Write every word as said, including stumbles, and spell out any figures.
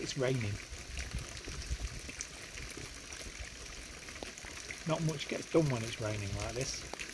it's raining. Not much gets done when it's raining like this.